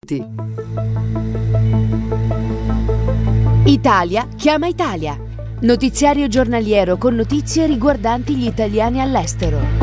tutti. Italia chiama Italia. Notiziario giornaliero con notizie riguardanti gli italiani all'estero.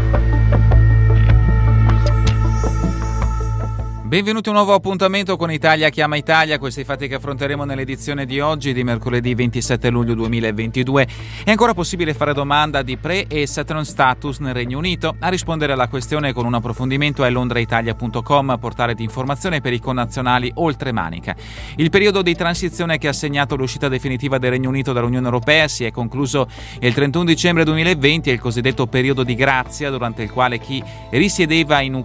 Benvenuti a un nuovo appuntamento con Italia chiama Italia, questi i fatti che affronteremo nell'edizione di oggi di mercoledì 27 luglio 2022. È ancora possibile fare domanda di pre- e settlement status nel Regno Unito? A rispondere alla questione con un approfondimento è londraitalia.com, portale di informazione per i connazionali oltremanica. Il periodo di transizione che ha segnato l'uscita definitiva del Regno Unito dall'Unione Europea si è concluso il 31 dicembre 2020, è il cosiddetto periodo di grazia, durante il quale chi risiedeva in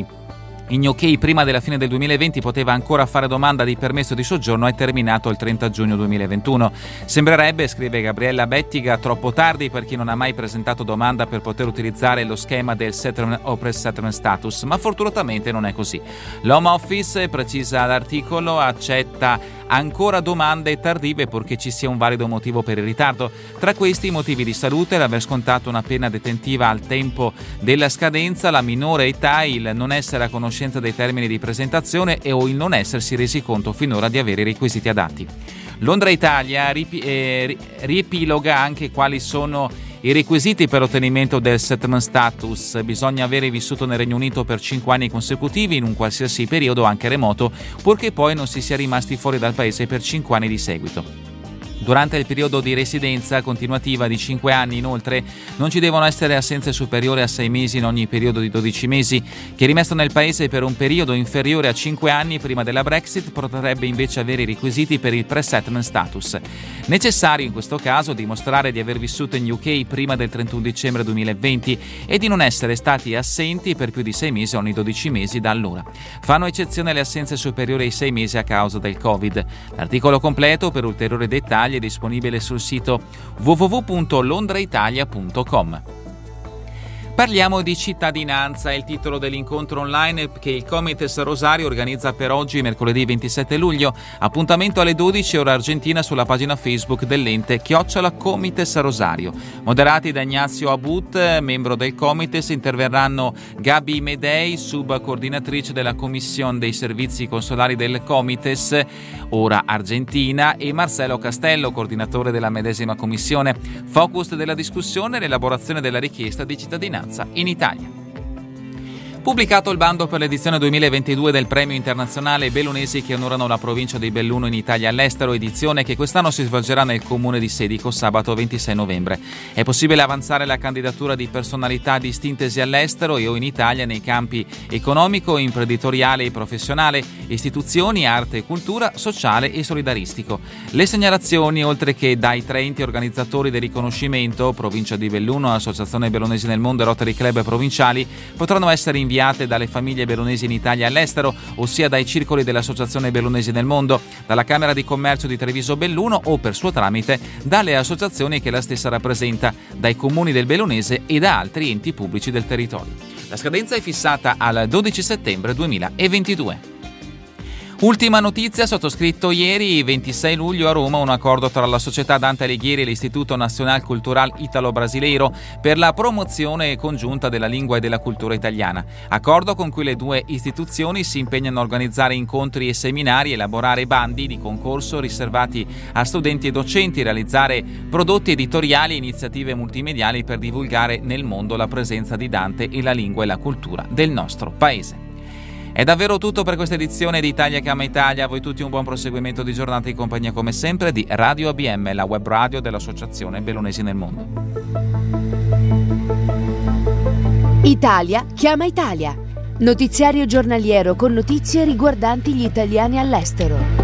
UK prima della fine del 2020 poteva ancora fare domanda di permesso di soggiorno, è terminato il 30 giugno 2021. Sembrerebbe, scrive Gabriella Bettiga, troppo tardi per chi non ha mai presentato domanda per poter utilizzare lo schema del settlement o pre-settlement status, ma fortunatamente non è così. L'Home Office, precisa l'articolo, accetta ancora domande tardive purché ci sia un valido motivo per il ritardo. Tra questi i motivi di salute, l'aver scontato una pena detentiva al tempo della scadenza, la minore età, il non essere a conoscenza dei termini di presentazione o il non essersi resi conto finora di avere i requisiti adatti. Londra Italia riepiloga anche quali sono i requisiti per ottenimento del settlement status. Bisogna avere vissuto nel Regno Unito per 5 anni consecutivi in un qualsiasi periodo, anche remoto, purché poi non si sia rimasti fuori dal paese per 5 anni di seguito. Durante il periodo di residenza continuativa di 5 anni, inoltre, non ci devono essere assenze superiori a 6 mesi in ogni periodo di 12 mesi. Chi è rimasto nel paese per un periodo inferiore a 5 anni prima della Brexit potrebbe invece avere i requisiti per il pre-settlement status. Necessario in questo caso dimostrare di aver vissuto in UK prima del 31 dicembre 2020 e di non essere stati assenti per più di 6 mesi ogni 12 mesi da allora. Fanno eccezione le assenze superiori ai 6 mesi a causa del Covid. L'articolo completo per ulteriori dettagli è disponibile sul sito www.londraitalia.com. Parliamo di cittadinanza, è il titolo dell'incontro online che il Comites Rosario organizza per oggi, mercoledì 27 luglio. Appuntamento alle 12 ora argentina sulla pagina Facebook dell'ente @Comites Rosario. Moderati da Ignazio Abut, membro del Comites, interverranno Gabi Medei, subcoordinatrice della Commissione dei Servizi Consolari del Comites, ora Argentina, e Marcello Castello, coordinatore della medesima commissione. Focus della discussione: l'elaborazione della richiesta di cittadinanza in Italia. Pubblicato il bando per l'edizione 2022 del Premio Internazionale Bellunesi che onorano la provincia di Belluno in Italia all'estero, edizione che quest'anno si svolgerà nel comune di Sedico sabato 26 novembre. È possibile avanzare la candidatura di personalità distintesi all'estero e o in Italia nei campi economico, imprenditoriale e professionale, istituzioni, arte e cultura, sociale e solidaristico. Le segnalazioni, oltre che dai 3 enti organizzatori del riconoscimento, Provincia di Belluno, Associazione Bellunesi nel Mondo e Rotary Club provinciali, potranno essere inviate dalle famiglie bellunesi in Italia e all'estero, ossia dai circoli dell'Associazione Bellunesi nel Mondo, dalla Camera di Commercio di Treviso Belluno o, per suo tramite, dalle associazioni che la stessa rappresenta, dai comuni del Bellunese e da altri enti pubblici del territorio. La scadenza è fissata al 12 settembre 2022. Ultima notizia, sottoscritto ieri, 26 luglio, a Roma, un accordo tra la Società Dante Alighieri e l'Istituto Nacional Cultural Italo-Brasileiro per la promozione congiunta della lingua e della cultura italiana. Accordo con cui le due istituzioni si impegnano a organizzare incontri e seminari, elaborare bandi di concorso riservati a studenti e docenti, realizzare prodotti editoriali e iniziative multimediali per divulgare nel mondo la presenza di Dante e la lingua e la cultura del nostro paese. È davvero tutto per questa edizione di Italia chiama Italia. A voi tutti un buon proseguimento di giornata in compagnia, come sempre, di Radio ABM, la web radio dell'Associazione Bellunesi nel Mondo. Italia chiama Italia. Notiziario giornaliero con notizie riguardanti gli italiani all'estero.